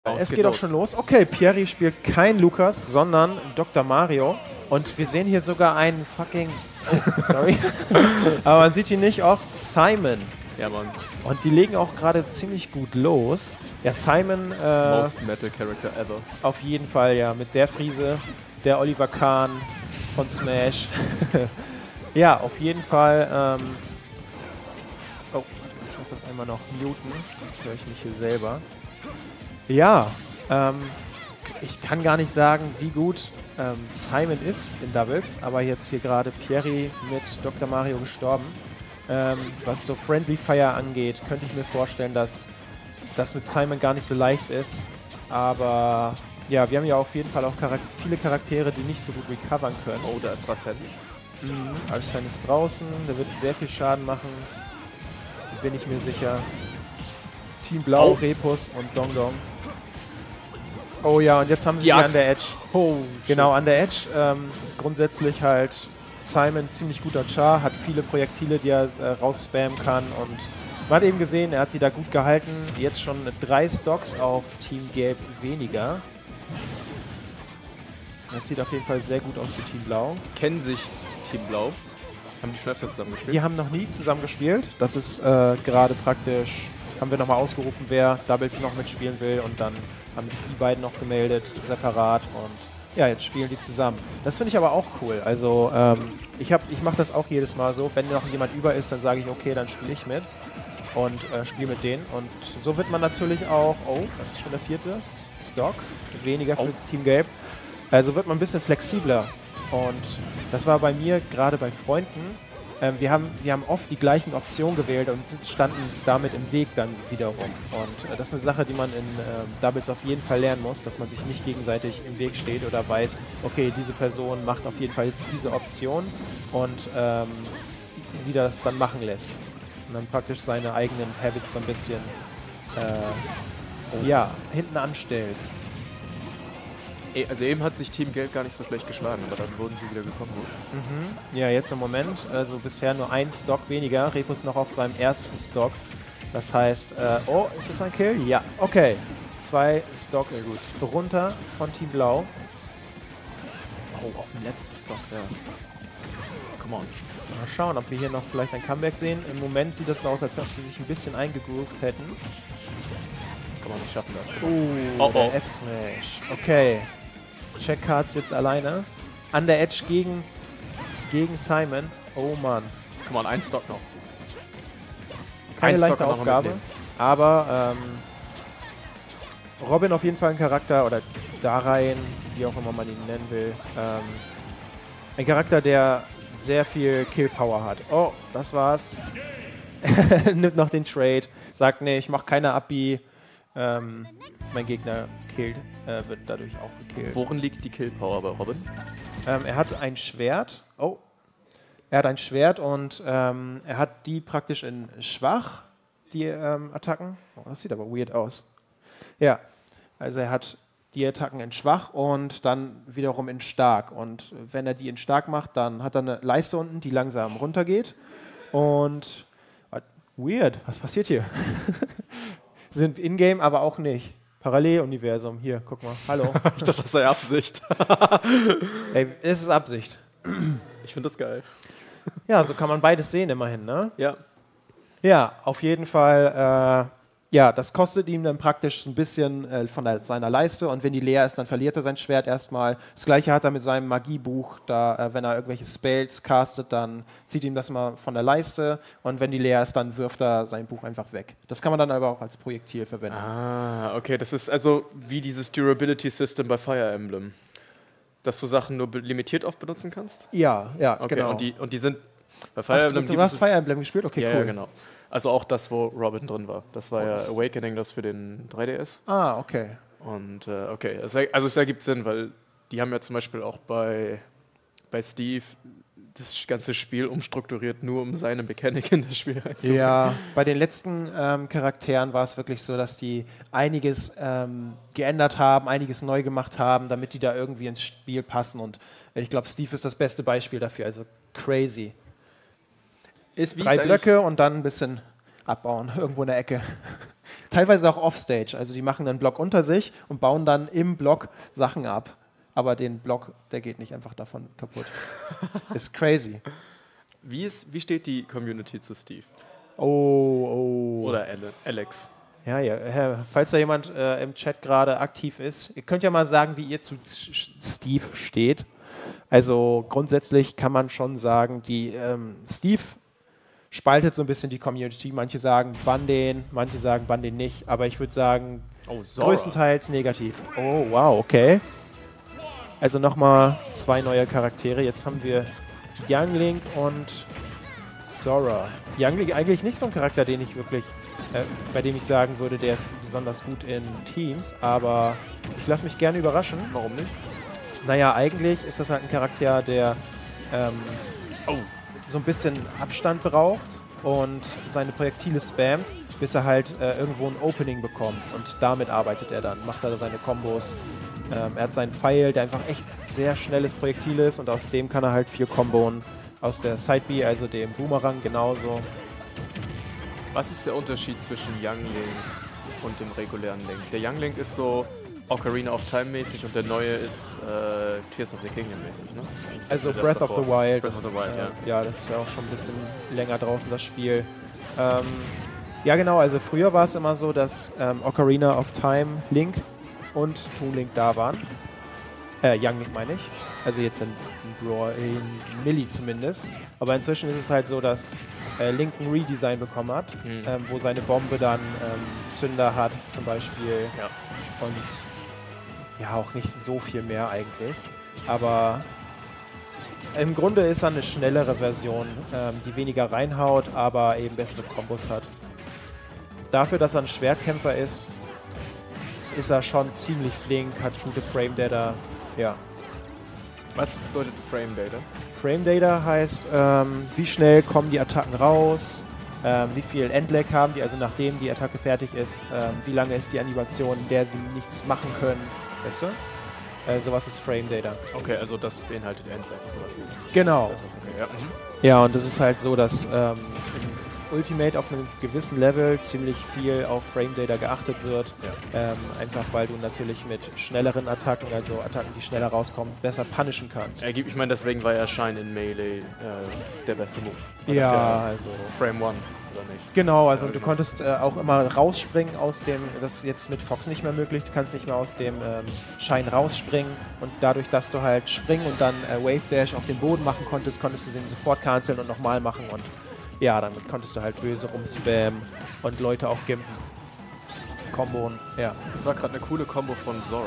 Es geht auch schon los. Okay, Pierri spielt kein Lukas, sondern Dr. Mario. Und wir sehen hier sogar einen fucking... Oh, sorry. Aber man sieht ihn nicht oft. Simon. Ja, Mann. Und die legen auch gerade ziemlich gut los. Ja, Simon... Most Metal Character ever. Auf jeden Fall, ja. Mit der Frise, der Oliver Kahn von Smash. Ja, auf jeden Fall... Oh, ich muss das einmal noch muten. Das höre ich mich hier selber. Ja, ich kann gar nicht sagen, wie gut Simon ist in Doubles, aber jetzt hier gerade Pierri mit Dr. Mario gestorben. Was so Friendly Fire angeht, könnte ich mir vorstellen, dass das mit Simon gar nicht so leicht ist. Aber ja, wir haben ja auf jeden Fall auch viele Charaktere, die nicht so gut recovern können. Oh, da ist Arsene. Arsene ist draußen, der wird sehr viel Schaden machen. Bin ich mir sicher. Team Blau, Repus und Dong Dong. Oh ja, und jetzt haben sie die an der Edge. Oh, genau, an der Edge. Grundsätzlich halt Simon ziemlich guter Char, hat viele Projektile, die er rausspammen kann. Und man hat eben gesehen, er hat die da gut gehalten. Jetzt schon 3 Stocks auf Team Gelb weniger. Das sieht auf jeden Fall sehr gut aus für Team Blau. Kennen sich Team Blau? Haben die schon öfter zusammen gespielt? Die haben noch nie zusammen gespielt. Das ist gerade praktisch, haben wir nochmal ausgerufen, wer Doubles noch mitspielen will. Und dann haben sich die beiden noch gemeldet, separat. Und ja, jetzt spielen die zusammen. Das finde ich aber auch cool. Also ich mache das auch jedes Mal so. Wenn noch jemand über ist, dann sage ich, okay, dann spiele ich mit. Und spiele mit denen. Und so wird man natürlich auch, oh, das ist schon der 4. Stock. Weniger für Team Gelb. Also wird man ein bisschen flexibler. Und das war bei mir, gerade bei Freunden, wir haben oft die gleichen Optionen gewählt und standen uns damit im Weg dann wiederum. Und das ist eine Sache, die man in Doubles auf jeden Fall lernen muss, dass man sich nicht gegenseitig im Weg steht oder weiß, okay, diese Person macht auf jeden Fall jetzt diese Option und sie das dann machen lässt. Und dann praktisch seine eigenen Habits so ein bisschen ja, hinten anstellt. Also eben hat sich Team Gelb gar nicht so schlecht geschlagen, aber dann wurden sie wieder gekommen. Ja, jetzt im Moment, also bisher nur 1 Stock weniger. Repus noch auf seinem ersten Stock. Das heißt, oh, ist das ein Kill? Ja, okay. 2 Stocks runter von Team Blau. Oh, auf dem letzten Stock, ja. Come on. Mal schauen, ob wir hier noch vielleicht ein Comeback sehen. Im Moment sieht es so aus, als ob sie sich ein bisschen eingegroovt hätten. Kann man nicht schaffen, das. Der F-Smash. Okay. Checkcards jetzt alleine. An der Edge gegen Simon. Oh Mann. Guck mal, 1 Stock noch. Keine leichte Aufgabe. Aber Robin auf jeden Fall ein Charakter, oder Darien, wie auch immer man ihn nennen will. Ein Charakter, der sehr viel Kill-Power hat. Oh, das war's. Nimmt noch den Trade. Sagt, nee, ich mach keine Abi. Mein Gegner wird dadurch auch gekillt. Worin liegt die Kill-Power bei Robin? Er hat ein Schwert. Oh. Er hat ein Schwert und er hat die praktisch in schwach, die Attacken. Oh, das sieht aber weird aus. Ja, also er hat die Attacken in schwach und dann wiederum in stark. Und wenn er die in stark macht, dann hat er eine Leiste unten, die langsam runtergeht. Und weird, was passiert hier? Sind in-game, aber auch nicht. Paralleluniversum. Hier, guck mal. Hallo. Ich dachte, das sei Absicht. Ey, es ist Absicht. Ich finde das geil. Ja, so kann man beides sehen immerhin, ne? Ja. Ja, auf jeden Fall. Ja, das kostet ihm dann praktisch ein bisschen von seiner Leiste und wenn die leer ist, dann verliert er sein Schwert erstmal. Das gleiche hat er mit seinem Magiebuch, da wenn er irgendwelche Spells castet, dann zieht ihm das mal von der Leiste und wenn die leer ist, dann wirft er sein Buch einfach weg. Das kann man dann aber auch als Projektil verwenden. Ah, okay, das ist also wie dieses Durability System bei Fire Emblem. Dass du Sachen nur limitiert oft benutzen kannst? Ja, okay, genau. Und die sind bei Fire Emblem... Du hast Fire Emblem gespielt? Okay, ja, cool. Ja, genau. Also auch das, wo Robin drin war. Das war ja Awakening, das für den 3DS. Ah, okay. Und okay, also es ergibt Sinn, weil die haben ja zum Beispiel auch bei Steve das ganze Spiel umstrukturiert, nur um seine Mechanik in das Spiel reinzubringen. Ja, bei den letzten Charakteren war es wirklich so, dass die einiges geändert haben, einiges neu gemacht haben, damit die da irgendwie ins Spiel passen. Und ich glaube, Steve ist das beste Beispiel dafür. Also crazy. 3 Blöcke und dann ein bisschen abbauen, irgendwo in der Ecke. Teilweise auch offstage, also die machen einen Block unter sich und bauen dann im Block Sachen ab. Aber den Block, der geht nicht einfach davon kaputt. Ist crazy. Wie steht die Community zu Steve? Oh. Oder Alex? Ja, falls da jemand im Chat gerade aktiv ist, ihr könnt ja mal sagen, wie ihr zu Steve steht. Also grundsätzlich kann man schon sagen, Steve spaltet so ein bisschen die Community. Manche sagen bann den, manche sagen bann den nicht. Aber ich würde sagen, größtenteils negativ. Oh, wow, okay. Also nochmal 2 neue Charaktere. Jetzt haben wir Young Link und Sora. Young Link eigentlich nicht so ein Charakter, den ich wirklich, bei dem ich sagen würde, der ist besonders gut in Teams. Aber ich lasse mich gerne überraschen. Warum nicht? Naja, eigentlich ist das halt ein Charakter, der so ein bisschen Abstand braucht und seine Projektile spammt, bis er halt irgendwo ein Opening bekommt. Und damit arbeitet er dann, macht er seine Kombos. Er hat seinen Pfeil, der einfach echt sehr schnelles Projektil ist und aus dem kann er halt 4 kombonen. Aus der Side B, also dem Boomerang, genauso. Was ist der Unterschied zwischen Young Link und dem regulären Link? Der Young Link ist so Ocarina of Time mäßig und der neue ist Tears of the Kingdom mäßig, ne? Also Breath of the Wild. Breath of the Wild, ja, das ist ja auch schon ein bisschen länger draußen, das Spiel. Ja genau, also früher war es immer so, dass Ocarina of Time Link und Toon Link da waren. Young Link meine ich. Also jetzt in Millie zumindest. Aber inzwischen ist es halt so, dass Link ein Redesign bekommen hat, wo seine Bombe dann Zünder hat zum Beispiel. Ja. Und ja, auch nicht so viel mehr eigentlich. Aber im Grunde ist er eine schnellere Version, die weniger reinhaut, aber eben bessere Kombos hat. Dafür, dass er ein Schwertkämpfer ist er schon ziemlich flink, hat gute Frame Data. Ja. Was bedeutet Frame Data? Frame Data heißt, wie schnell kommen die Attacken raus, wie viel Endlag haben die, also nachdem die Attacke fertig ist, wie lange ist die Animation, in der sie nichts machen können, weißt du? Sowas ist Frame Data. Okay, also das beinhaltet Endlag zum Beispiel. Genau. Okay, ja. Ja, und das ist halt so, dass im Ultimate auf einem gewissen Level ziemlich viel auf Frame Data geachtet wird. Ja. Einfach weil du natürlich mit schnelleren Attacken, also Attacken, die schneller rauskommen, besser punishen kannst. Ich meine, deswegen war ja Shine in Melee der beste Move. Ja, also Frame 1, oder nicht? Genau, also du konntest auch immer rausspringen aus dem, das ist jetzt mit Fox nicht mehr möglich, du kannst nicht mehr aus dem Shine rausspringen und dadurch, dass du halt springen und dann Wave Dash auf den Boden machen konntest, konntest du den sofort canceln und nochmal machen und ja, damit konntest du halt böse rumspammen und Leute auch gimpen. Kombon, ja. Das war gerade eine coole Kombo von Sora.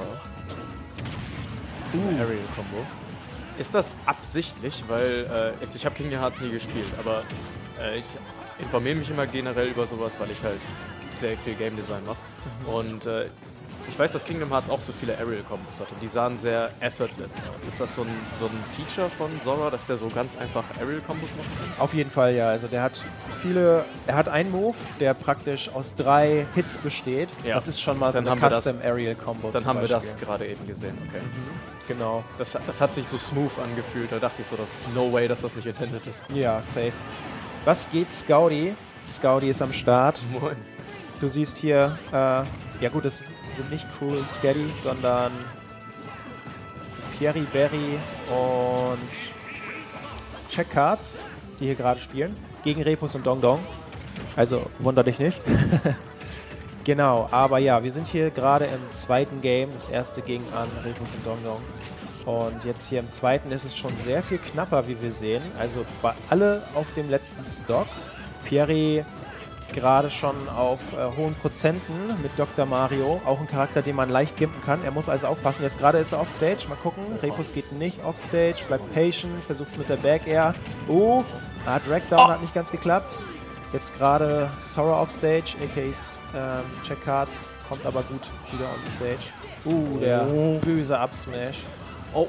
Aerial-Kombo. Ist das absichtlich? Weil ich habe Kingdom Hearts nie gespielt, aber ich informiere mich immer generell über sowas, weil ich halt sehr viel Game Design mache. Und ich weiß, dass Kingdom Hearts auch so viele Aerial-Kombos hatte. Die sahen sehr effortless aus. Ist das so ein Feature von Sora, dass der so ganz einfach Aerial-Kombos machen kann? Auf jeden Fall, ja. Also der hat er hat einen Move, der praktisch aus 3 Hits besteht. Ja. Das ist schon mal dann so eine Custom-Aerial-Kombo. Dann haben wir das gerade eben gesehen, okay. Genau. Das hat sich so smooth angefühlt. Da dachte ich so, das ist no way, dass das nicht intended ist. Ja, safe. Was geht, Scouty? Scouty ist am Start. Moin. Du siehst hier, ja gut, das sind nicht Cruel und Scary, sondern Pierre Berry und Check Cards, die hier gerade spielen, gegen Repus und Dong Dong. Also wunder dich nicht. Genau, aber ja, wir sind hier gerade im zweiten Game. Das erste ging an Repus und Dong Dong. Und jetzt hier im zweiten ist es schon sehr viel knapper, wie wir sehen. Also alle auf dem letzten Stock. Pierre gerade schon auf hohen Prozenten mit Dr. Mario. Auch ein Charakter, den man leicht gimpen kann. Er muss also aufpassen. Jetzt gerade ist er offstage. Mal gucken. Repus geht nicht offstage. Bleibt patient. Versucht es mit der Back Air. Dragdown hat nicht ganz geklappt. Jetzt gerade Sora offstage. A.k.a. Check Cards. Kommt aber gut wieder on stage. Der böse Up-Smash. Oh,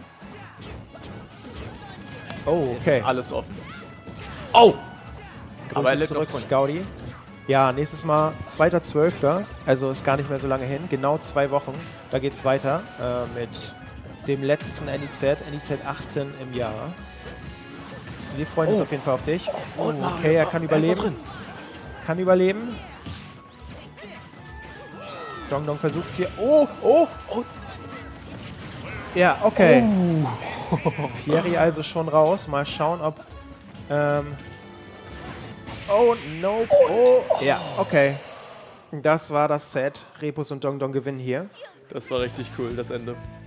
okay. Jetzt ist alles offen. Aber er zurück, Scouty. Ja, nächstes Mal 2.12. Also ist gar nicht mehr so lange hin. Genau 2 Wochen. Da geht's weiter mit dem letzten NEZ 18 im Jahr. Wir freuen uns auf jeden Fall auf dich. Okay, er kann überleben. kann überleben. Dong Dong versucht es hier. Oh, oh, oh. Ja, okay. Pierre also schon raus. Mal schauen, ob... oh, no. Oh, ja, okay. Das war das Set. Rebus und Dong Dong gewinnen hier. Das war richtig cool, das Ende.